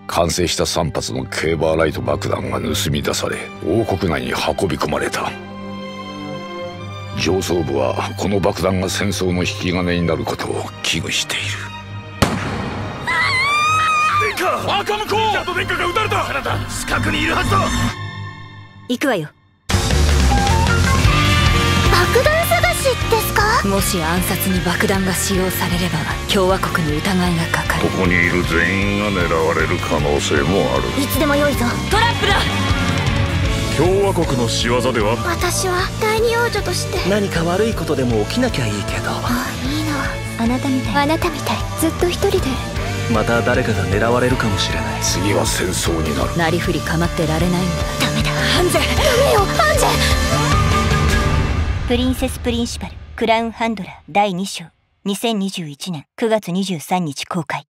完成した3発のケーバーライト爆弾が盗み出され王国内に運び込まれた。上層部はこの爆弾が戦争の引き金になることを危惧している。 殿下、赤向こう！ちゃんと殿下が撃たれた！あなた近くにいるはずだ。 行くわよ。 爆弾探しですか？ もし暗殺に爆弾が使用されれば共和国に疑いがかかる。 ここにいる全員が狙われる可能性もある。 いつでも良いぞ。 トラップだ。 共和国の仕業では？ 私は第二王女として何か悪いことでも起きなきゃいいけど。 いいのはあなたみたい。あなたみたい。ずっと一人で。 また誰かが狙われるかもしれない。 次は戦争になる。 なりふり構ってられないんだ。 ダメだ。 ハンゼ。 ダメよハンゼ。 プリンセスプリンシパルクラウンハンドラー第2章2021年9月23日公開。